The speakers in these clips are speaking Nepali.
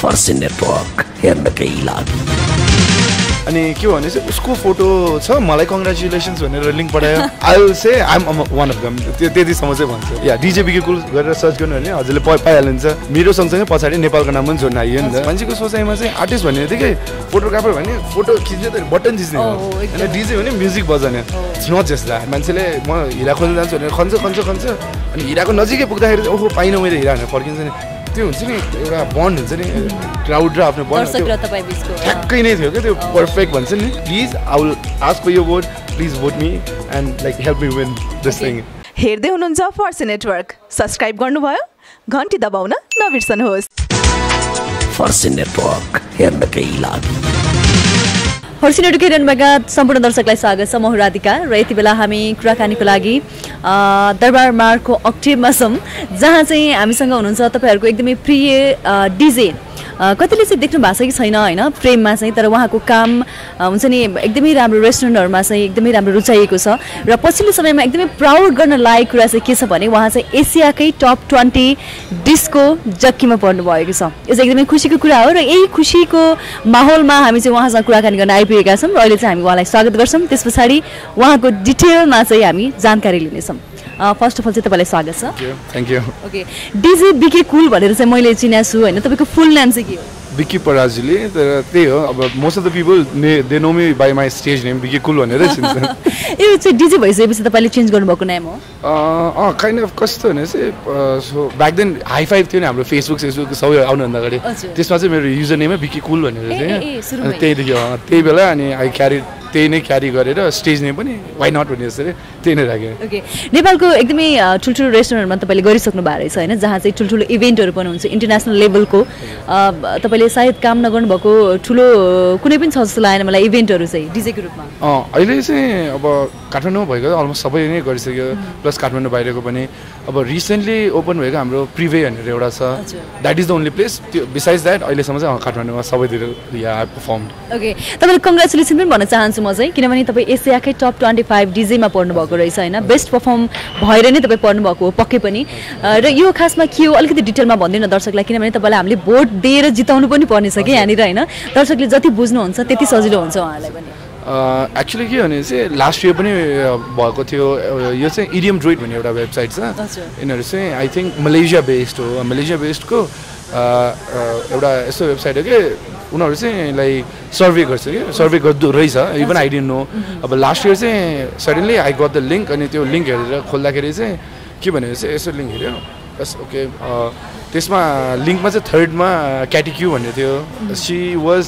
फर्स्ट नेटवर्क हेर्नकै लागि अनि के भने चाहिँ उसको फोटो छ मलाई कङ्ग्रेचुलेसन्स भनेर लिङ्क पठायो I will say I am one of them त्यतिसम्म चाहिँ भन्छ या डीजे बिके कुल गरेर सर्च गर्नु भने हजुरले पाइहाल्नुहुन्छ मेरो सँगसँगै पछाडि नेपालको नाम पनि जोड्न आइयो नि त मान्छेको सोचाइमा चाहिँ आर्टिस्ट भन्ने बित्तिकै फोटोग्राफर भने फोटो खिच्ने त बटन थिच्ने हो होइन डीजे भने म्युजिक बजाउने इट्स नट जस्ट द्याट मान्छेले म हिरा खोज्न जान्छु भनेर खन्छ अनि हिराको नजिकै पुग्दाखेरि ओहो पाइनँ मैले हिरा भनेर फर्किन्छ नि त्यो हुन्छ नि एउटा बन्ड हुन्छ नि क्राउड र आफ्नो बन्ड ठ्याक्कै नै थियो क्या त्यो पर्फेक्ट भन्छ नि please I will ask for your vote please vote me and like help me win this thing हेर्दै हुनुहुन्छ फर्स्ट नेटवर्क सब्स्क्राइब गर्नुभयो घन्टी दबाउन नबिर्सनुहोस् फर्स्ट नेटवर्क हेर्नकै लागि फर्स्ट नेटवर्क हेर्नुभएका सम्पूर्ण दर्शकलाई स्वागत छ म हुँ राधिका र यति बेला हामी कुराकानीको लागि दरबार मार्गको अक्टेबमा छौँ जहाँ चाहिँ हामीसँग हुनुहुन्छ तपाईँहरूको एकदमै प्रिय डिजे कतिले चाहिँ देख्नु भएको छ कि छैन होइन फ्रेममा चाहिँ तर उहाँको काम हुन्छ नि एकदमै राम्रो रेस्टुरेन्टहरूमा चाहिँ एकदमै राम्रो रुचाइएको छ र पछिल्लो समयमा एकदमै प्राउड गर्न लायक कुरा चाहिँ के छ भने उहाँ चाहिँ एसियाकै टप 20 डिस्को जक्कीमा पर्नु भएको छ यो चाहिँ एकदमै खुसीको कुरा हो र यही खुसीको माहौलमा हामी चाहिँ उहाँसँग कुराकानी गर्न आइपुगेका छौँ र अहिले चाहिँ हामी उहाँलाई स्वागत गर्छौँ त्यस पछाडि उहाँको डिटेलमा चाहिँ हामी जानकारी लिनेछौँ फर्स्ट अफ अल चाहिँ तपाईँलाई स्वागत छ थ्याङ्क यू ओके डिजे बिके कुल भनेर चाहिँ मैले चिनेको छु होइन तपाईँको फुल नाम चाहिँ के हो बिकी पराजुली तर त्यही हो अब most of the people they know me by my stage name Biki cool भनेरै चिन्छ यो चाहिँ डिजे भइसकेपछि तपाईँले चेन्ज गर्नुभएको नाम हो काइन्ड अफ कस्तो भने चाहिँ so back then high five थियो नि हाम्रो फेसबुक सबै आउनुभन्दा अगाडि त्यसमा चाहिँ मेरो युजर नेमै बिकी कुल भनेर चाहिँ त्यहीदेखि त्यही बेला अनि आई क्यारी त्यही नै क्यारी गरेर स्टेज नेम पनि वाइ नट भन्ने जस्तो त्यही नै राखेँ ओके नेपालको एकदमै ठुल्ठुलो रेस्टुरेन्टमा तपाईँले गरिसक्नु भएको रहेछ होइन जहाँ चाहिँ ठुल्ठुलो इभेन्टहरू पनि हुन्छ इन्टरनेसनल लेभलको तपाईँले सायद काम नगर्नुभएको ठुलो कुनै पनि छ जस्तो लागेन मलाई इभेन्टहरू चाहिँ डिजेको रूपमा अहिले चाहिँ अब काठमाडौँमा भएको अलमोस्ट सबै नै गरिसक्यो प्लस काठमाडौँ बाहिरको पनि अब रिसेन्टली ओपन भएको हाम्रो प्रिवे भनेर एउटा छ that is the only place त्यो बिसाइड्स द्याट अहिलेसम्म चाहिँ काठमाडौँमा सबैतिर आई पर्फर्मड ओके तपाईँले कङ्ग्रेचुलेसन पनि भन्न चाहन्छु म चाहिँ किनभने तपाईँ एसियाकै टप 25 डिजेमा पर्नुभएको रहेछ होइन बेस्ट पर्फर्म भएर नै तपाईँ पर्नुभएको हो पक्कै पनि र यो खासमा के हो अलिकति डिटेलमा भनिदिनु दर्शकलाई किनभने तपाईँलाई हामीले भोट दिएर जिताउनु पनि पर्नेछ कि यहाँनिर होइन दर्शकले जति बुझ्नुहुन्छ त्यति सजिलो हुन्छ उहाँलाई पनि एक्चुली के भने चाहिँ लास्ट इयर पनि भएको थियो यो चाहिँ इडियम ड्रोइड भन्ने एउटा वेबसाइट छ यिनीहरू चाहिँ आई थिङ्क मलेसिया बेस्ड हो मलेसिया बेस्डको एउटा यस्तो वेबसाइट हो कि उनीहरू चाहिँ लाइक सर्वे गर्छ कि सर्वे गर्दो रहेछ इभन आई डिन्ट नो अब लास्ट इयर चाहिँ suddenly I got the link अनि त्यो लिङ्क हेरेर खोल्दाखेरि चाहिँ के भनेको चाहिँ यसो लिङ्क हेऱ्यो बस ओके त्यसमा लिङ्कमा चाहिँ थर्डमा क्याटिक्यू भन्ने थियो सी वाज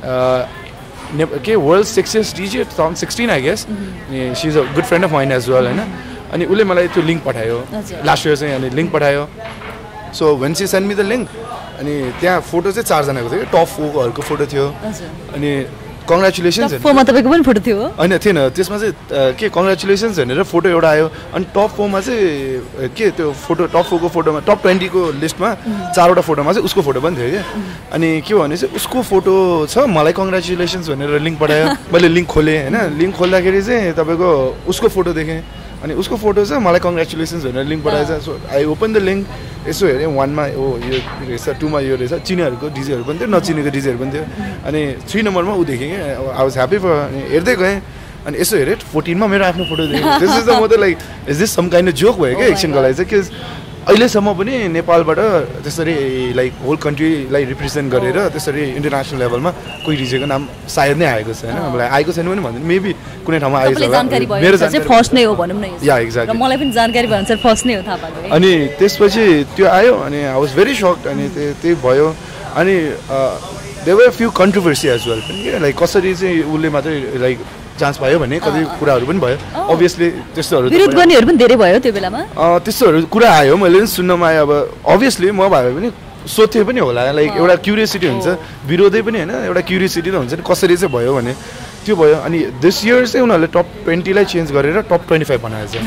के world sexiest DJ 2016 I guess अनि she is a good friend of mine as well होइन अनि उसले मलाई त्यो लिङ्क पठायो लास्ट इयर चाहिँ अनि लिङ्क पठायो so when she send me the link अनि त्यहाँ फोटो चाहिँ 4 जनाको थियो टप 4हरूको फोटो थियो अनि कङ्ग्रेचुलेसन्स तपाईँको पनि फोटो थियो होइन थिएन त्यसमा चाहिँ के कङ्ग्रेचुलेसन्स भनेर फोटो एउटा आयो अनि टप 4मा चाहिँ के त्यो फोटो टप 4को फोटोमा टप 20को लिस्टमा 4वटा फोटोमा चाहिँ उसको फोटो पनि थियो क्या अनि के भने चाहिँ उसको फोटो छ मलाई कङ्ग्रेचुलेसन्स भनेर लिङ्क पठायो मैले लिङ्क खोलेँ होइन लिङ्क खोल्दाखेरि चाहिँ तपाईँको उसको फोटो देखेँ अनि उसको फोटो छ मलाई कङ्ग्रेचुलेसन्स भनेर लिङ्क पठाएछ so I open the link यसो हेरेँ 1मा ओ यो रहेछ 2मा यो रहेछ चिनेहरूको डिजेहरू पनि थियो नचिनेको डिजेहरू पनि थियो अनि 3 नम्बरमा ऊ देखेँ कि आई वाज ह्याप्पी फर अनि हेर्दै गएँ अनि यसो हेरेँ 14मा मेरो आफ्नो फोटो देखेँ दिस इज द म त like is this some kind of joke भयो क्या एकछिनको लागि चाहिँ कि अहिलेसम्म पनि नेपालबाट त्यसरी लाइक होल कन्ट्रीलाई रिप्रेजेन्ट गरेर त्यसरी इन्टरनेसनल लेभलमा कोही डिजेको नाम सायद नै आएको छैन मलाई आएको छैन पनि भन्दैन मेबी कुनै ठाउँमा आएको छ मेरो चाहिँ फर्स्ट नै हो भनौँ न या एक्ज्याक्टली मलाई पनि जानकारी भन्छ फर्स्ट नै हो थाहा पाएको अनि त्यसपछि त्यो आयो अनि आई वाज भेरी सक्ड अनि त्यही भयो अनि there were few controversy as well पनि लाइक कसरी चाहिँ उसले मात्रै लाइक चान्स पायो भने कति कुराहरू पनि भयो अभियसली त्यस्तोहरू विरोध गर्नेहरू पनि धेरै भयो त्यो बेलामा त्यस्तोहरू कुरा आयो मैले पनि सुन्नमा आयो अब अभियसली म भए पनि सोध्थेँ पनि होला लाइक एउटा क्युरियोसिटी हुन्छ विरोधै पनि होइन एउटा क्युरियोसिटी त हुन्छ नि कसरी चाहिँ भयो भने त्यो भयो अनि दिस इयर चाहिँ उनीहरूले टप 20लाई चेन्ज गरेर टप 25 बनाएछ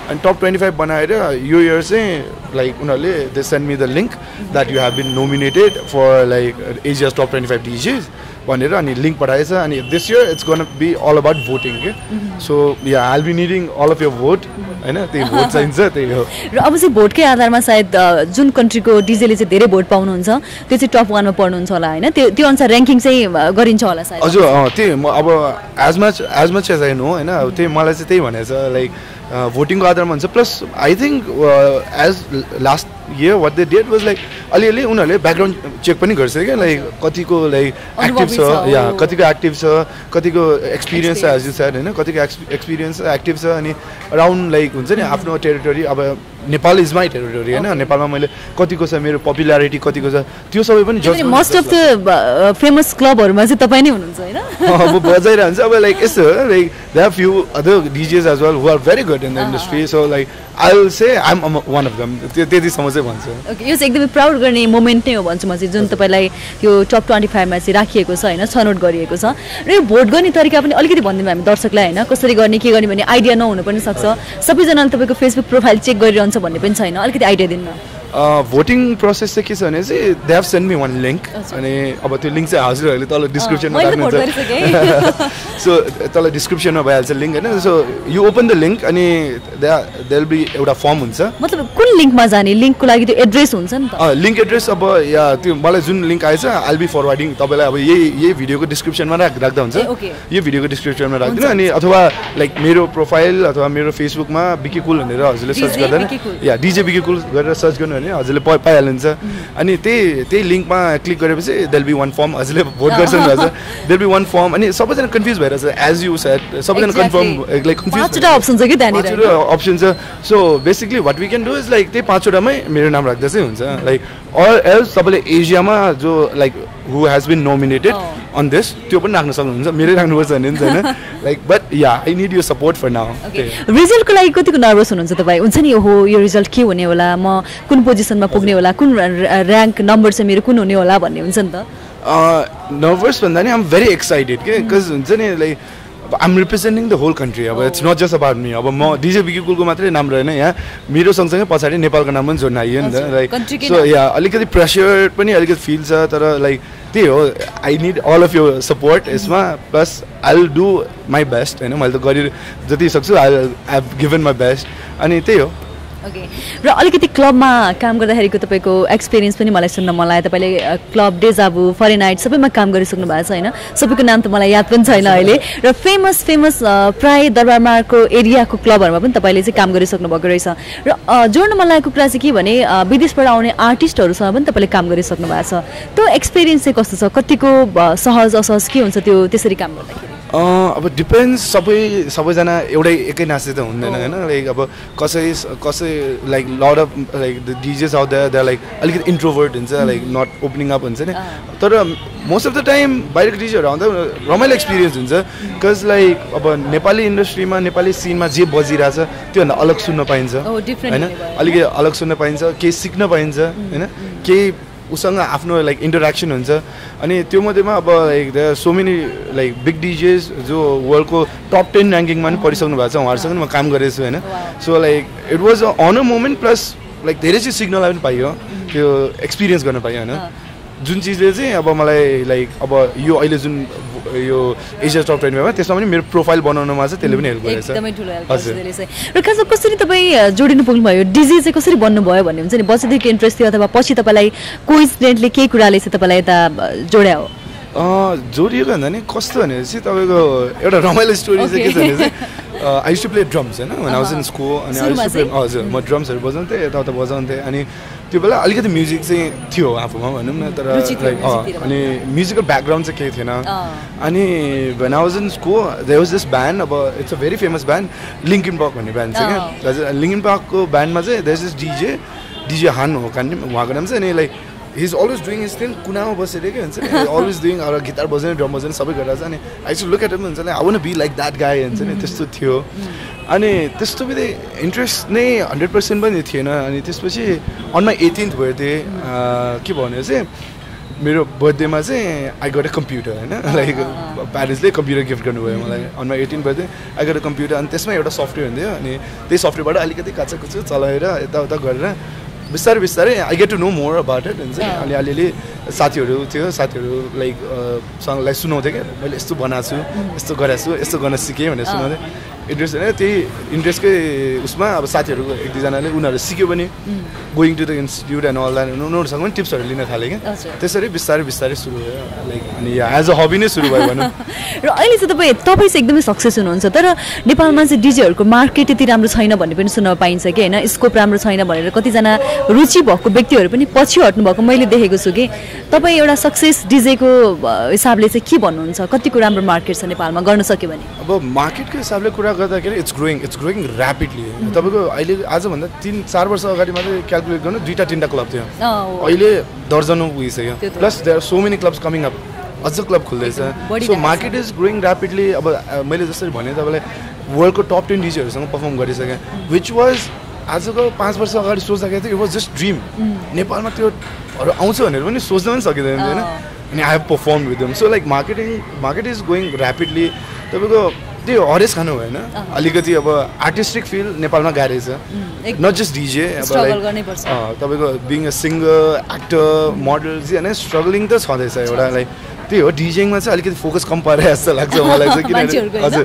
अनि टप 25 बनाएर यो इयर चाहिँ लाइक उनीहरूले they send me the link that you have been nominated for like Asia's top 25 DJs भनेर अनि लिङ्क पठाएछ अनि this year it's gonna be all about voting के so ya I will be needing all of your vote होइन त्यही भोट चाहिन्छ त्यही हो र अब चाहिँ भोटकै आधारमा सायद जुन कन्ट्रीको डिजेले चाहिँ धेरै भोट पाउनुहुन्छ त्यो चाहिँ टप 1 मा पर्नुहुन्छ होला होइन त्यो अनुसार ऱ्याङ्किङ चाहिँ गरिन्छ होला सायद हजुर त्यही म अब as much as I know होइन त्यही मलाई चाहिँ त्यही भनेको छ लाइक भोटिङको आधारमा हुन्छ plus I think as last year what they did was like अलिअलि उनीहरूले ब्याकग्राउन्ड चेक पनि गर्छ क्या लाइक कतिको लाइक एक्टिभ छ या कतिको एक्टिभ छ कतिको एक्सपिरियन्स छ एज यु सेड होइन कतिको एक्सपिरियन्स एक्टिभ छ अनि अराउन्ड लाइक हुन्छ नि आफ्नो टेरिटोरी अब नेपाल इज माई टेरिटोरी होइन नेपालमा मैले कतिको छ मेरो पपुलारिटी कतिको छ त्यो सबै पनि जज मोस्ट अफ द फेमस क्लबहरूमा चाहिँ तपाईँ नै हुनुहुन्छ होइन अब बजाइरहन्छ अब लाइक यस्तो like they are few other DJs as well who are very good in the industry so like I will say I am one of them त्यतिसम्म चाहिँ भन्छु ओके यो चाहिँ एकदमै प्राउड गर्ने मोमेन्ट नै हो भन्छु म चाहिँ जुन तपाईँलाई यो टप 25 मा चाहिँ राखिएको छ होइन छनौट गरिएको छ र यो भोट गर्ने तरिका पनि अलिकति भनिदिनु हामी दर्शकलाई होइन कसरी गर्ने के गर्ने भन्ने आइडिया नहुनु पनि सक्छ सबैजनाले तपाईँको फेसबुक प्रोफाइल चेक गरिरहन्छ भन्ने पनि छैन अलिकति आइडिया दिनु भोटिङ प्रोसेस चाहिँ के छ भने चाहिँ they have send me one link अनि अब त्यो लिङ्क चाहिँ हजुरहरूले तल डिस्क्रिप्सनमा राख्नुहुन्छ सो तल डिस्क्रिप्सनमा भइहाल्छ लिङ्क होइन so you open the link अनि दे विल बी एउटा फर्म हुन्छ मतलब कुन लिङ्कमा जाने लिङ्कको लागि त्यो एड्रेस हुन्छ नि त लिङ्क एड्रेस अब या त्यो मलाई जुन लिङ्क आएछ आई विल बी फरवर्डिङ तपाईँलाई अब यही भिडियोको डिस्क्रिप्सनमा राख्दा हुन्छ यो भिडियोको डिस्क्रिप्सनमा राख्दिनु अनि अथवा लाइक मेरो प्रोफाइल अथवा मेरो फेसबुकमा बिकी कुल भनेर हजुरले सर्च गर्दैन या DJ बिकी कुल गरेर सर्च गर्नु भने हजुरले पाइहाल्नुहुन्छ अनि त्यही लिङ्कमा क्लिक गरेपछि देल बी वान फर्म हजुरले भोट गर्छन् हजुर देल बी वान फर्म अनि सबैजना कन्फ्युज भइरहेछ एज यु सेड सबैजना कन्फर्म लाइक पाँचवटा अप्सन छ कि त्यहाँनिर अप्सन छ so basically what we can do is like त्यही पाँचवटामै मेरो नाम राख्दा चाहिँ हुन्छ लाइक अर एल्स तपाईँले एसियामा जो like who has been nominated on this त्यो पनि राख्न सक्नुहुन्छ मेरै राख्नुपर्छ भन्ने पनि छैन like but ya I need you support for now रिजल्टको लागि कतिको नर्भस हुनुहुन्छ तपाईँ हुन्छ नि हो यो रिजल्ट के हुने होला म कुन पोजिसनमा पुग्ने होला कुन ऱ्याङ्क नम्बर चाहिँ मेरो कुन हुने होला भन्ने हुन्छ नि त नर्भस भन्दा नि आइ एम भेरी एक्साइटेड के बिकज हुन्छ नि like I am representing the whole country अब it's not just about me अब म DJ बिकी कुलको मात्रै नाम रहेन यहाँ मेरो सँगसँगै पछाडि नेपालको नाम पनि जोड्न आइयो नि त लाइक सो या अलिकति प्रेसर पनि अलिकति फिल छ तर लाइक त्यही हो आई निड अल अफ यो सपोर्ट यसमा plus I will do my best होइन मैले त गरि जति सक्छु I have given my best अनि त्यही हो ओके र अलिकति क्लबमा काम गर्दाखेरिको तपाईँको एक्सपिरियन्स पनि मलाई सुन्न मन लाग्यो तपाईँले क्लब डेजाबु फरेनाइट सबैमा काम गरिसक्नु भएको छ होइन सबैको नाम त मलाई याद पनि छैन अहिले र फेमस प्राय दरबारमाको एरियाको क्लबहरूमा पनि तपाईँले चाहिँ काम गरिसक्नु भएको रहेछ र जोड्न मन लागेको कुरा चाहिँ के भने विदेशबाट आउने आर्टिस्टहरूसँग पनि तपाईँले काम गरिसक्नु भएको छ त्यो एक्सपिरियन्स चाहिँ कस्तो छ कतिको सहज असहज के हुन्छ त्यो त्यसरी काम गर्दाखेरि अब डिपेन्ड्स सबैजना एउटै एकै नाच्दै त हुँदैन होइन लाइक अब कसै like lot of like the DJs out there they like अलिकति इन्ट्रोभर्ट हुन्छ लाइक नट ओपनिङ अप हुन्छ नि तर मोस्ट अफ द टाइम बाहिरको DJहरू आउँदा रमाइलो एक्सपिरियन्स हुन्छ बिकज लाइक अब नेपाली इन्डस्ट्रीमा नेपाली सिनमा जे बजिरहेछ त्योभन्दा अलग सुन्न पाइन्छ होइन अलिकति अलग सुन्न पाइन्छ केही सिक्न पाइन्छ होइन केही उसँग आफ्नो लाइक इन्टरेक्सन हुन्छ अनि त्यो मध्येमा अब like there so many like big DJs जो वर्ल्डको टप 10 ऱ्याङ्किङमा पनि पढिसक्नु भएको छ उहाँहरूसँग पनि म काम गरेको छु होइन so like it was a honour moment plus like धेरै चाहिँ सिक्नलाई पनि पाइयो त्यो एक्सपिरियन्स गर्न पाइयो होइन जुन चिजले चाहिँ अब मलाई लाइक अब यो अहिले जुन यो एसिया टप 25 मा त्यसमा पनि मेरो प्रोफाइल बनाउनमा चाहिँ त्यसले पनि हेल्प गरेछ एकदमै ठुलो हेल्प गरेछ र खासमा कसरी तपाईँ जोडिनु पुग्नु भयो DJ चाहिँ कसरी बन्नु भयो भन्ने हुन्छ नि बच्चादेखि इन्ट्रेस्ट थियो अथवा पछि तपाईँलाई कोइन्सिडेन्टली केही कुराले चाहिँ तपाईँलाई यता जोड्या हो जोडिएको भन्दा नि कस्तो भनेपछि तपाईँको एउटा रमाइलो स्टोरी चाहिँ के छ भने चाहिँ I used to play drums होइन when I was in school अनि आई युज्ड टु प्ले हजुर म ड्रम्सहरू बजाउँथेँ यताउता बजाउँथेँ अनि त्यो बेला अलिकति म्युजिक चाहिँ थियो आफूमा भनौँ न तर लाइक अनि म्युजिकल ब्याकग्राउन्ड चाहिँ केही थिएन अनि when I was in school there was this band अब it's a very famous band Linkin Park भन्ने ब्यान्ड छ क्या हजुर लिङ्किन पार्कको ब्यान्डमा चाहिँ देयर इज दिस DJ हान हो कान उहाँको नाम चाहिँ अनि like he is always doing his thing कुनामा बसेर के हुन्छ नि अलवेज डुइङ अब गिटार बजाउने ड्रम बजाउने सबै गरिरहेको छ अनि I should look at him हुन्छ नि I want to be like that guy हुन्छ नि त्यस्तो थियो अनि त्यस्तो पनि इन्ट्रेस्ट नै 100% पनि थिएन अनि त्यसपछि अन माई 18th भयो थिएँ के भन्यो चाहिँ मेरो बर्थडेमा चाहिँ आई गट अ कम्प्युटर होइन लाइक प्यारेन्ट्सले कम्प्युटर गिफ्ट गर्नुभयो मलाई on my 18th birthday I got a computer अनि त्यसमा एउटा सफ्टवेयर हुन्थ्यो अनि त्यही सफ्टवेयरबाट अलिकति काचाकुचु चलाएर यताउता गरेर बिस्तारै बिस्तारै I get to know more about it हुन्छ अलिअलि साथीहरू थियो साथीहरू लाइक सुनाउँथेँ क्या मैले यस्तो बनाएको छु यस्तो गरेको छु यस्तो गर्न सिकेँ भनेर सुनाउँथेँ इन्ट्रेस्ट होइन त्यही इन्ट्रेस्टकै उसमा अब साथीहरूको एक दुईजनाले उनीहरू सिक्यो भने going to the institute and all that उनीहरूसँग पनि टिप्सहरू लिन थालेँ क्या त्यसरी बिस्तारै बिस्तारै सुरु भयो लाइक अनि एज अ हबी नै सुरु भयो भनौँ र अहिले चाहिँ तपाईँ चाहिँ एकदमै सक्सेस हुनुहुन्छ तर नेपालमा चाहिँ डिजेहरूको मार्केट यति राम्रो छैन भन्ने पनि सुन्न पाइन्छ कि होइन स्कोप राम्रो छैन भनेर कतिजना रुचि भएको व्यक्तिहरू पनि पछि हट्नु भएको मैले देखेको छु कि तपाईँ एउटा सक्सेस डिजेको हिसाबले चाहिँ के भन्नुहुन्छ कतिको राम्रो मार्केट छ नेपालमा गर्न सक्यो भने अब मार्केटको हिसाबले कुरा गर्दाखेरि इट्स ग्रोइङ ऱ्यापिडली तपाईँको अहिले आजभन्दा 3-4 वर्ष अगाडि मात्रै क्यालकुलेट गर्नु 2-3 क्लब थियो अहिले दर्जनौँ पुगिसक्यो plus there are so many clubs coming up अझ क्लब खुल्दैछ so market is growing rapidly अब मैले जसरी भने तपाईँलाई वर्ल्डको टप 10 डिजेहरूसँग पर्फर्म गरिसकेँ विच वाज आजको 5 वर्ष अगाडि सोच्दाखेरि चाहिँ इट वाज जस्ट ड्रिम नेपालमा त्योहरू आउँछ भनेर पनि सोच्न पनि सकिँदैन होइन अनि I have perform with them so like market is going rapidly तपाईँको त्यो हरेस खानु भएन अलिकति अब आर्टिस्टिक फिल नेपालमा गाह्रै छ नट जस्ट डिजे अब लाइक तपाईँको being a singer actor model होइन स्ट्रगलिङ त छँदैछ एउटा लाइक त्यही हो डिजेङमा चाहिँ अलिकति फोकस कम परे जस्तो लाग्छ मलाई चाहिँ किनभने हजुर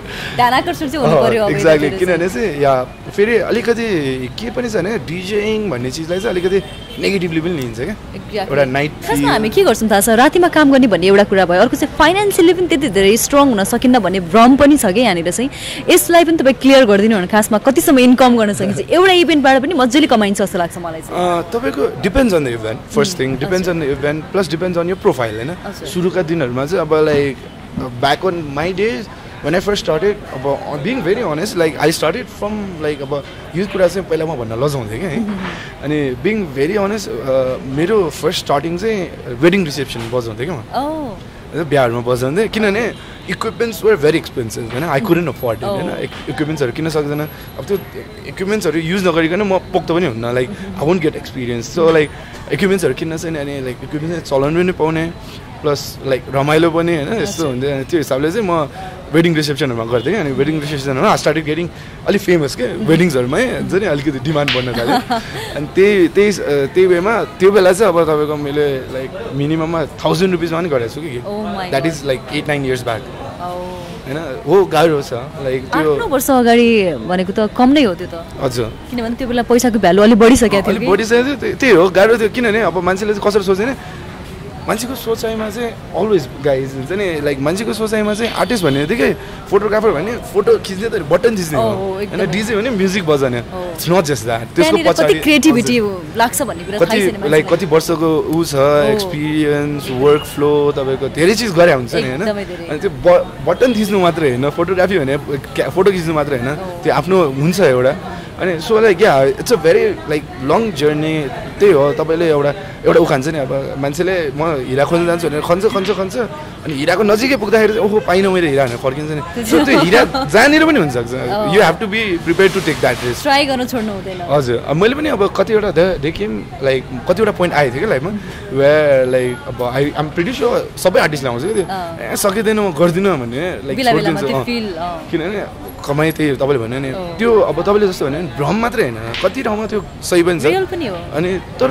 एक्ज्याक्टली किनभने चाहिँ या फेरि अलिकति के पनि छ भने डिजेङ भन्ने चिजलाई चाहिँ अलिकति नेगेटिभली पनि लिन्छ क्या एउटा नाइट खासमा हामी के गर्छौँ थाहा छ रातिमा काम गर्ने भन्ने एउटा कुरा भयो अर्को चाहिँ फाइनेन्सियली पनि त्यति धेरै स्ट्रङ हुन सकिन्न भन्ने भ्रम पनि छ कि यहाँनिर चाहिँ यसलाई पनि तपाईँ क्लियर गरिदिनु भने खासमा कतिसम्म इन्कम गर्न सकिन्छ एउटा इभेन्टबाट पनि मजाले कमाइन्छ जस्तो लाग्छ मलाई चाहिँ तपाईँको depends on the event first thing depends on the event plus depends on your profile होइन सुरुका दिनहरूमा चाहिँ अब like back on my days when I first started being very honest like I started from like यो कुरा चाहिँ पहिला म भन्न लजाउँथेँ कि है अनि being very honest मेरो फर्स्ट स्टार्टिङ चाहिँ वेडिङ रिसेप्सन बजाउँथेँ कि म बिहाहरूमा बजाउँथेँ किनभने इक्विपमेन्ट्स वर भेरी एक्सपेन्सिभ होइन आई कुडन्ट अफोर्ड इट होइन इक्विपमेन्ट्सहरू किन सक्दैन अब त्यो इक्विपमेन्ट्सहरू युज नगरिकन म पोख्त पनि हुन्न like I won't get experience so like इक्विपमेन्ट्सहरू किन्न चाहिँ अनि लाइक इक्विपमेन्ट्स चलाउनु पनि पाउने प्लस लाइक रमाइलो पनि होइन यस्तो हुन्थ्यो अनि त्यो हिसाबले चाहिँ म वेडिङ रिसेप्सनहरूमा गर्थेँ कि अनि वेडिङ रिसेप्सनहरूमा आई स्टार्टेड गेटिङ अलिक फेमस के वेडिङ्सहरूमै हुन्छ नि अलिकति डिमान्ड बढ्न थाल्यो अनि त्यही वेमा त्यो बेला चाहिँ अब तपाईँको मैले लाइक मिनिमममा 1000 रुपिसमा पनि गरेको छु कि that is like 8-9 years back होइन हो गाह्रो छ लाइक त्यो 8 वर्ष अगाडि भनेको त कम नै हो त्यो त हजुर किनभने त्यो बेला पैसाको भ्यालु अलि बढिसकेको थियो अलि बढिसकेको थियो त्यही हो गाह्रो थियो किनभने अब मान्छेले चाहिँ कसरी सोच्दैन मान्छेको सोचाइमा चाहिँ अलवेज गाइज हुन्छ नि लाइक मान्छेको सोचाइमा चाहिँ आर्टिस्ट भन्ने बित्तिकै फोटोग्राफर भने फोटो खिच्ने त बटन खिच्ने हो होइन डिजे भने म्युजिक बजाउने इट्स नट जस्ट द्याट त्यसको पछाडि क्रिएटिभिटी लाग्छ भन्ने कुरा थाहा छैन लाइक कति वर्षको ऊ छ एक्सपिरियन्स वर्क फ्लो तपाईँको धेरै चिज गरे हुन्छ नि होइन अनि त्यो बटन खिच्नु मात्रै होइन फोटोग्राफी भने फोटो खिच्नु मात्रै होइन त्यो आफ्नो हुन्छ एउटा अनि so like ya it's a very like long journey त्यही हो तपाईँले एउटा उखान्छ नि अब मान्छेले म हिरा खोज्न जान्छु भनेर खन्छ अनि हिराको नजिकै पुग्दाखेरि ओहो पाइनँ मैले हिरा भनेर फर्किन्छ नि सो त्यो हिरा जहाँनिर पनि हुनसक्छ you have to be prepare to take that risk try गर्न छोड्नु हुँदैन हजुर मैले पनि अब कतिवटा देखेँ लाइक कतिवटा पोइन्ट आएको थियो कि लाइफमा वेयर लाइक अब आइएम प्रिटी स्योर सबै आर्टिस्टले आउँछ कि त्यो सकिँदैन म गर्दिनँ भने लाइक छोडिदिन्छु किनभने कमाइ त्यही तपाईँले भन्यो नि त्यो अब तपाईँले जस्तो भन्यो भने भ्रम मात्रै होइन कति ठाउँमा त्यो सही पनि छ अनि तर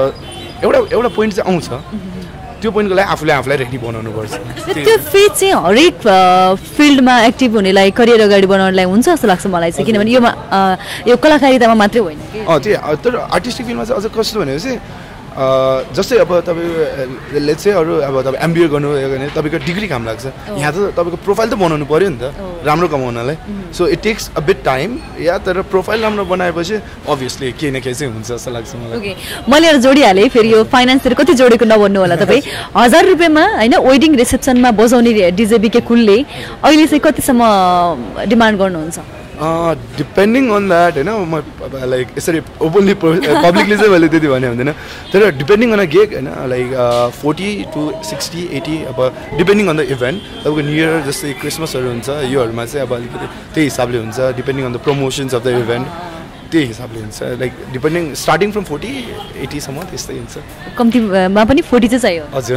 एउटा पोइन्ट चाहिँ आउँछ त्यो पोइन्टको लागि आफूलाई रेडी बनाउनु पर्छ त्यो फेज चाहिँ हरेक फिल्डमा एक्टिभ हुनेलाई करियर अगाडि बढाउनलाई हुन्छ जस्तो लाग्छ मलाई चाहिँ किनभने यो कलाकारितामा मात्रै होइन त्यही तर आर्टिस्टिक फिल्डमा चाहिँ अझ कस्तो भनेपछि जस्तै अब तपाईँ लेट्स चाहिँ अरू अब तपाईँ एमबिए गर्नुभयो भने तपाईँको डिग्री काम लाग्छ यहाँ त तपाईँको प्रोफाइल त बनाउनु पऱ्यो नि त राम्रो कमाउनलाई so it takes a bit time ya तर प्रोफाइल राम्रो बनाएपछि अभियसली केही न केही चाहिँ हुन्छ जस्तो लाग्छ मलाई मैले जोडिहालेँ फेरि यो फाइनेन्सहरू कति जोडेको नभन्नु होला तपाईँ 1000 रुपियाँमा होइन वेडिङ रिसेप्सनमा बजाउने डिजेबीके कुलले अहिले चाहिँ कतिसम्म डिमान्ड गर्नुहुन्छ डिपेन्डिङ अन द्याट होइन म लाइक यसरी ओपनली पब्लिकली चाहिँ मैले त्यति भने हुँदैन तर डिपेन्डिङ अन अ गेक होइन लाइक 40 to 60, 80 अब डिपेन्डिङ अन द इभेन्ट तपाईँको न्यु इयर जस्तै क्रिसमसहरू हुन्छ योहरूमा चाहिँ अब अलिकति त्यही हिसाबले हुन्छ depending on the promotions of the event त्यही हिसाबले हुन्छ लाइक डिपेन्डिङ स्टार्टिङ फ्रम 40-80 सम्म त्यस्तै हुन्छ कम्तीमा पनि 40 चाहिँ चाहियो हजुर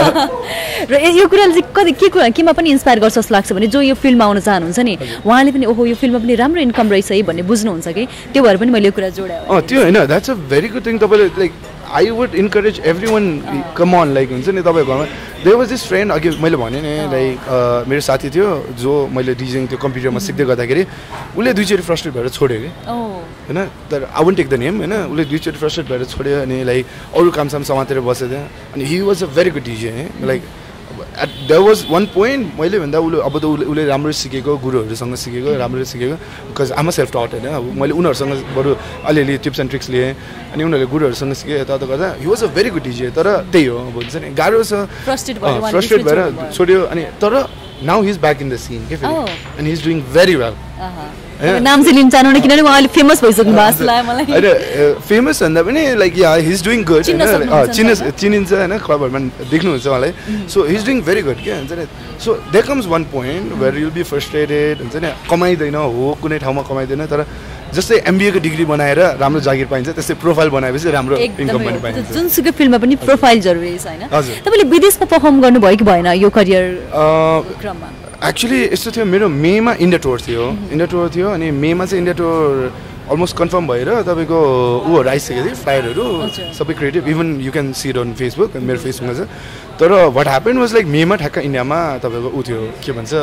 र यो कुराले चाहिँ कति केमा पनि इन्स्पायर गर्छ जस्तो लाग्छ भने जो यो फिल्ममा आउन चाहनुहुन्छ नि उहाँले पनि ओहो यो फिल्ममा पनि राम्रो इन्कम रहेछ है भन्ने बुझ्नुहुन्छ कि त्यो भएर पनि मैले यो कुरा जोडाएँ त्यो होइन that's a very good thing तपाईँले like I would encourage every come on like हुन्छ नि तपाईँको घरमा देयर वाज दिस फ्रेन्ड अघि मैले भने नि लाइक मेरो साथी थियो जो मैले डिजाइन त्यो कम्प्युटरमा सिक्दै गर्दाखेरि उसले दुईचोटि फ्रस्ट्रेट भएर छोड्यो कि होइन तर I won't take the name होइन उसले दुईचोटि फ्रस्ट्रेट भएर छोड्यो अनि लाइक अरू कामसाम समातेर बसेको थियो अनि he was a very good DJ like there was one point मैले भन्दा अब त उसले राम्रो सिकेको गुरुहरूसँग सिकेको राम्रो सिकेको बिकज आम सेल्फ टट होइन अब मैले उनीहरूसँग बरु अलिअलि टिप्स एन्ड ट्रिक्स लिएँ अनि उनीहरूले गुरुहरूसँग सिकेँ यताउता गर्दा he was a very good DJ तर त्यही हो अब हुन्छ नि गाह्रो छ फ्रस्ट्रेट भएर छोड्यो अनि तर now he is back in the scene के फेरि and he is doing very well नाम चाहिँ लिन चाहनु किनभने उहाँ अहिले फेमस भइसक्नु भएको जस्तो लाग्यो मलाई होइन फेमस भन्दा पनि like yeah he is doing good चिनिन्छ होइन क्लबहरूमा देख्नुहुन्छ उहाँलाई so he is doing very good के हुन्छ नि so there comes one point where you'll be frustrated हुन्छ नि कमाइँदैन हो कुनै ठाउँमा कमाइँदैन तर जस्तै एमबिएको डिग्री बनाएर राम्रो जागिर पाइन्छ त्यस्तै प्रोफाइल बनाएपछि राम्रो इन्कम पनि पाइन्छ जुनसुकै फिल्ममा पनि प्रोफाइल जरुरी छ होइन तपाईँले विदेशमा पर्फर्म गर्नुभयो कि भएन यो करियर क्रममा एक्चुली यस्तो थियो मेरो मेमा इन्डिया टुर थियो अनि मेमा चाहिँ इन्डिया टुर अलमोस्ट कन्फर्म भएर तपाईँको ऊहरू आइसकेको थियो फ्लायरहरू सबै creative even you can see it on Facebook मेरो फेसबुकमा छ तर वाट ह्यापन वाज लाइक मेमा ठ्याक्क इन्डियामा तपाईँको ऊ थियो के भन्छ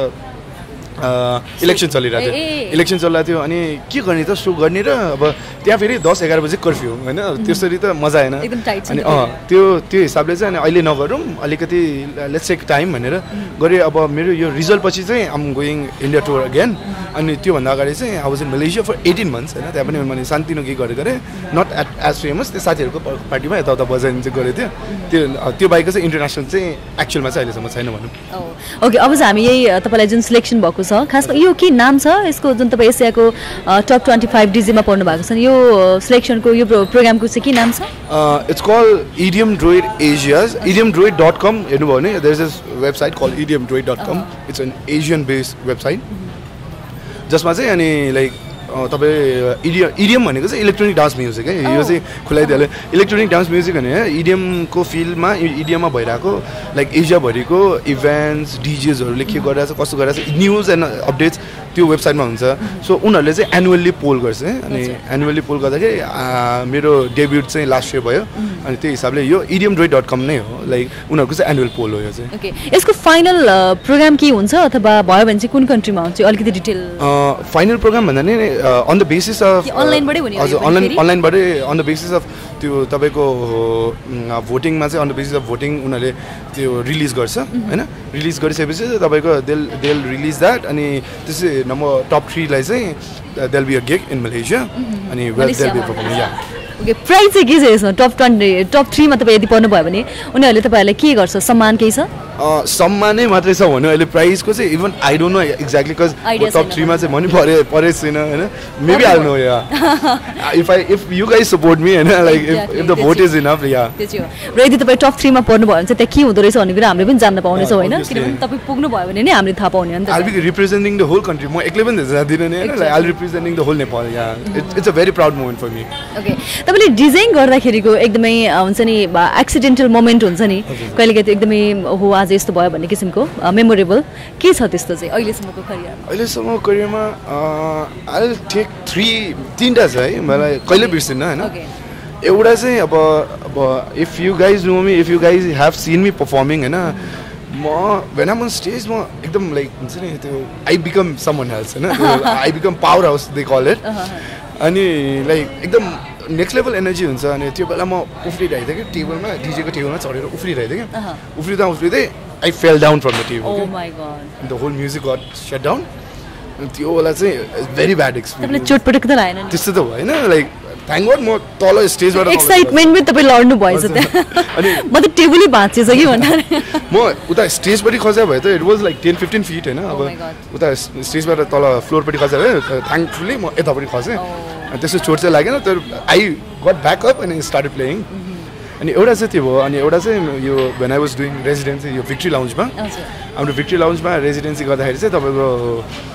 इलेक्सन चलिरहेको थियो अनि के गर्ने त सो गर्ने र अब त्यहाँ फेरि 10-11 बजे कर्फ्यू होइन त्यसरी त मजा आएन अनि त्यो हिसाबले चाहिँ अनि अहिले नगरौँ अलिकति लेट्स टेक टाइम भनेर गरेँ अब मेरो यो रिजल्ट पछि चाहिँ I'm going India tour again अनि त्योभन्दा अगाडि चाहिँ I was in Malaysia for 18 months होइन त्यहाँ पनि मैले सानोतिनो केही गरेँ नट एज फेमस त्यो साथीहरूको पार्टीमा यताउता बजाइने चाहिँ गरेको थियो त्यो बाहेक चाहिँ इन्टरनेसनल चाहिँ एक्चुअलमा चाहिँ अहिलेसम्म छैन भनौँ ओके अब चाहिँ हामी यही तपाईँलाई जुन सिलेक्सन भएको छ खासमा यो के नाम छ यसको जुन तपाईँ एसियाको टप 25 डिजीमा पढ्नु भएको छ यो सिलेक्सनको यो प्रोग्रामको चाहिँ के नाम छ it's called EDM Droid Asia's EDMDroid.com हेर्नुभयो भने there is this website called EDMDroid.com it's an Asian based website जसमा चाहिँ अनि लाइक तपाईँ इडियम भनेको चाहिँ इलेक्ट्रोनिक डान्स म्युजिक है यो चाहिँ खुलाइदिइहाल्यो इलेक्ट्रोनिक डान्स म्युजिक भने इडियमको फिल्डमा इडियममा भइरहेको लाइक एसियाभरिको इभेन्ट्स डिजेजहरूले के गरिरहेको छ कस्तो गरिरहेको छ न्युज एन्ड अपडेट्स त्यो वेबसाइटमा हुन्छ सो उनीहरूले चाहिँ एनुअल्ली पोल गर्छ अनि एनुअल्ली पोल गर्दाखेरि मेरो डेब्युट चाहिँ लास्ट इयर भयो अनि त्यही हिसाबले यो EDMDroid.com नै हो लाइक उनीहरूको चाहिँ एनुअल पोल हो यो चाहिँ ओके यसको फाइनल प्रोग्राम के हुन्छ अथवा भयो भने चाहिँ कुन कन्ट्रीमा हुन्छ अलिकति डिटेल फाइनल प्रोग्राम भन्दा नि अन द बेसिस अफ अनलाइनबाटै हुने हजुर अनलाइनबाटै अन द बेसिस अफ त्यो तपाईँको भोटिङमा चाहिँ on the basis of voting उनीहरूले त्यो रिलिज गर्छ होइन रिलिज गरिसकेपछि तपाईँको देल रिलिज द्याट अनि त्यसै नम्बर टप 3 लाई चाहिँ they'll be a gig in Malaysia अनि they'll be performing yeah okay prize चाहिँ के छ यसमा टप 3 मा तपाईँ यदि पर्नुभयो भने उनीहरूले तपाईँहरूलाई के गर्छ सम्मान केही छ सम्मानै मात्रै छ भन्यो अहिले प्राइजको चाहिँ even I don't know exactly because top 3 मा चाहिँ म नि परेको छैन होइन maybe I know yeah if you guys support me होइन like if the vote is enough yeah र यदि तपाईँ टप 3 मा पर्नुभयो भने चाहिँ त्यहाँ के हुँदो रहेछ भन्ने कुरा हामीले पनि जान्न पाउनेछौँ होइन किनभने तपाईँ पुग्नु भयो भने नि हामीले थाहा पाउने हो नि त I will be representing the whole country म एक्लै पनि जाँदिनँ नि होइन I will representing the whole Nepal yeah it's a very proud moment for me okay तपाईँले डिजाइन गर्दाखेरिको एकदमै हुन्छ नि एक्सिडेन्टल मोमेन्ट हुन्छ नि कहिलेकाहीँ त्यो एकदमै हो आज यस्तो भयो भन्ने किसिमको मेमोरेबल के छ त्यस्तो चाहिँ अहिलेसम्मको करियरमा आई टेक 3टा छ है मलाई कहिले बिर्सिन्न होइन एउटा चाहिँ अब if you guys know me if you guys have seen me performing होइन म वेन आम अन स्टेज म एकदम लाइक हुन्छ नि त्यो आई बिकम समवन एल्स होइन I become power house they call it अनि लाइक एकदम नेक्स्ट लेभल एनर्जी हुन्छ अनि त्यो बेला म उफ्रिरहेको थिएँ कि टेबलमा डिजेको टेबलमा चढेर उफ्रिरहेको थिएँ कि उफ्रिँदै I fell down from the table the whole music got shut down त्यो बेला चाहिँ भेरी ब्याड एक्सपिरियन्स चोटपटक त लागेन त्यस्तो त भएन लाइक थ्याङ्क गड म तल स्टेजबाट एक्साइटमेन्टमै तपाईँ लड्नु भएछ त्यहाँ अनि म त टेबलै भाँचेछ कि भन्दा म उता स्टेजपट्टि खसेको भए त इट वाज लाइक 10-15 फिट होइन अब उता स्टेजबाट तल फ्लोरपट्टि खसेको भए थ्याङ्कफुल्ली म यतापट्टि खसेँ अनि त्यस्तो चोट चाहिँ लागेन तर आई गट ब्याक अप अनि स्टार्टेड प्लेइङ अनि एउटा चाहिँ त्यो भयो अनि एउटा चाहिँ यो when I was doing residency यो भिक्ट्री लाउन्जमा हाम्रो भिक्ट्री लाउन्जमा रेजिडेन्सी गर्दाखेरि चाहिँ तपाईँको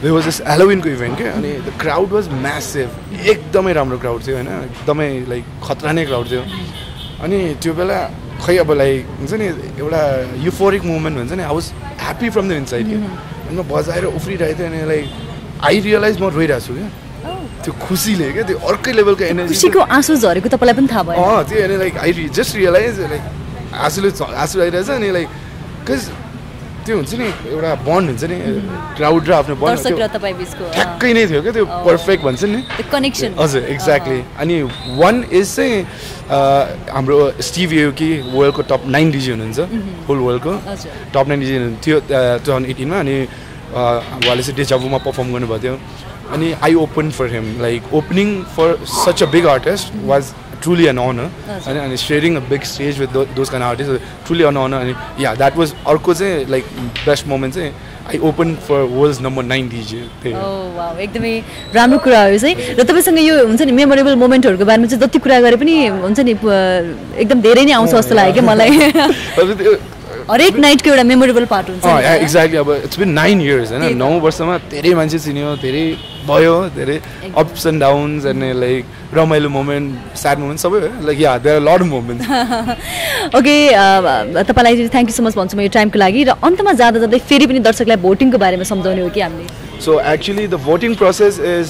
देयर वाज दिस हेलोविनको इभेन्ट के अनि द क्राउड वाज म्यासिभ एकदमै राम्रो क्राउड थियो होइन एकदमै लाइक खतरा नै क्राउड थियो अनि त्यो बेला खै अब लाइक हुन्छ नि एउटा युफोरिक मोमेन्ट हुन्छ नि I was happy from the inside के अनि म बजाएर उफ्रिरहेको थिएँ अनि लाइक आई रियलाइज म रोइरहेको छु क्या त्यो खुसीले क्या त्यो अर्कै लेभलको एनर्जी खुसीको आँसु झरेको तपाईँलाई पनि थाहा भयो त्यो अनि like I just realize like आँसु आइरहेछ अनि लाइक कज त्यो हुन्छ नि एउटा बन्ड हुन्छ नि क्राउड र आफ्नो दर्शक र बन्ड तपाईँ बिचको ठ्याक्कै नै थियो क्या त्यो पर्फेक्ट भन्छ नि कनेक्सन हजुर एक्ज्याक्टली अनि वान इज चाहिँ हाम्रो स्टिभ एओकी वर्ल्डको टप 9 डिजी हुनुहुन्छ होल वर्ल्डको टप 9 डिजी थियो 2018मा अनि उहाँले चाहिँ डेजाबुमा पर्फर्म गर्नुभएको थियो अनि I open for him like opening for such a big artist was truly an honor and sharing a big stage with those kind of artists truly an honor and yeah that was अर्को चाहिँ like best moment चाहिँ I opened for world's number 9 DJ wow एकदमै राम्रो कुरा हो चाहिँ र तपाईसँग यो हुन्छ नि मेमोरेबल मोमेन्टहरुको बारेमा चाहिँ जति कुरा गरे पनि हुन्छ नि एकदम धेरै नै आउँछ जस्तो लाग्यो के मलाई हरेक नाइटको एउटा मेमोरेबल पार्ट हुन्छ एक्ज्याक्टली अब इट्स बिन 9 इयर्स हैन 9 वर्षमा धेरै मान्छे चिन्यो धेरै भयो धेरै अप्स एन्ड डाउन्स अनि लाइक रमाइलो मोमेन्ट स्याड मोमेन्ट सबै like yeah there are lot of moments okay तपाईलाई थ्यांक यू सो मच भन्छु म यो टाइमको लागि र अन्तमा जाँदा जाँदै फेरि पनि दर्शकलाई भोटिङको बारेमा सम्झाउने हो कि हामीले So actually the voting process is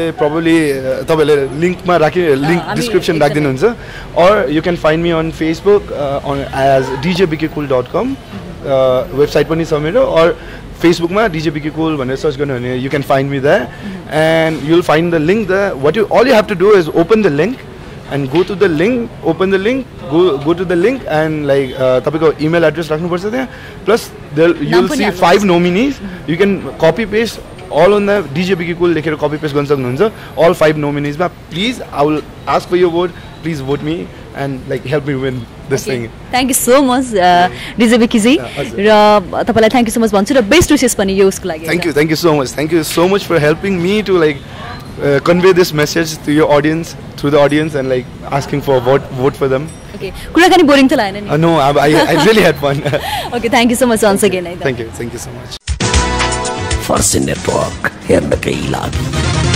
तपाईले लिंकमा link description राखिदिनुहुन्छ or you can find me on Facebook on as djbkcool.com website पनि छ मेरो or Facebook मा djbkcool भनेर सर्च गर्नु भने you can find me there and you'll find the link there all you have to do is open the link and go to the link open the link go to the link and like तपाईको email address राख्नुपर्छ त्यहाँ plus you'll see 5 nominees you can copy paste all on the DJ Biki Cool लेखेर copy paste गर्न सक्नुहुन्छ all 5 nominees मा please I will ask for your vote please vote me and like help me win this thing thank you so much DJ Biki ji र तपाईलाई thank you so much भन्छु र best wishes पनि यो उसको लागि thank you so much for helping me to like convey this message to your audience through the audience and like asking for vote for them okay कुराकानी बोरिङ त लागेन नि no I really had fun okay thank you so much once again thank you so much Farsi Network हेर्नकै लागि